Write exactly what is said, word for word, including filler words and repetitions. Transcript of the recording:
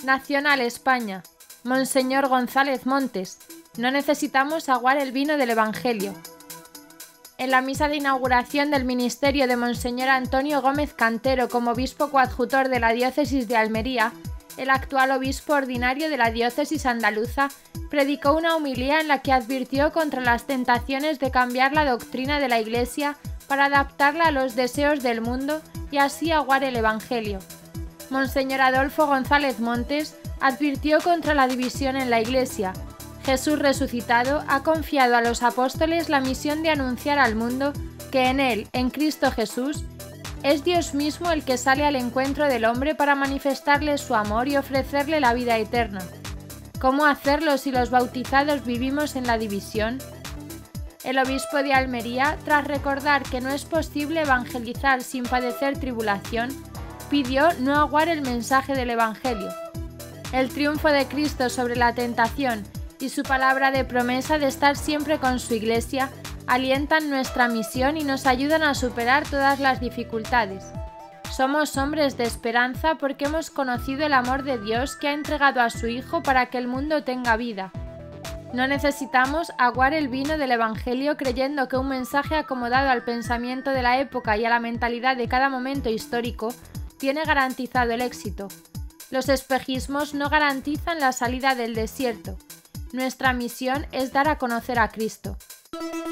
Nacional España. Monseñor González Montes. No necesitamos aguar el vino del Evangelio. En la misa de inauguración del ministerio de Monseñor Antonio Gómez Cantero como obispo coadjutor de la diócesis de Almería, el actual obispo ordinario de la diócesis andaluza predicó una homilía en la que advirtió contra las tentaciones de cambiar la doctrina de la Iglesia para adaptarla a los deseos del mundo y así aguar el Evangelio. Monseñor Adolfo González Montes advirtió contra la división en la Iglesia. Jesús resucitado ha confiado a los apóstoles la misión de anunciar al mundo que en Él, en Cristo Jesús, es Dios mismo el que sale al encuentro del hombre para manifestarle su amor y ofrecerle la vida eterna. ¿Cómo hacerlo si los bautizados vivimos en la división? El obispo de Almería, tras recordar que no es posible evangelizar sin padecer tribulación, pidió no aguar el mensaje del Evangelio. El triunfo de Cristo sobre la tentación y su palabra de promesa de estar siempre con su Iglesia alientan nuestra misión y nos ayudan a superar todas las dificultades. Somos hombres de esperanza porque hemos conocido el amor de Dios que ha entregado a su Hijo para que el mundo tenga vida. No necesitamos aguar el vino del Evangelio creyendo que un mensaje acomodado al pensamiento de la época y a la mentalidad de cada momento histórico tiene garantizado el éxito. Los espejismos no garantizan la salida del desierto. Nuestra misión es dar a conocer a Cristo.